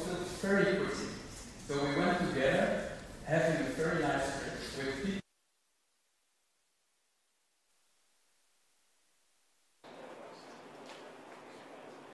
very quickly. So we went together, having a very nice trip with people.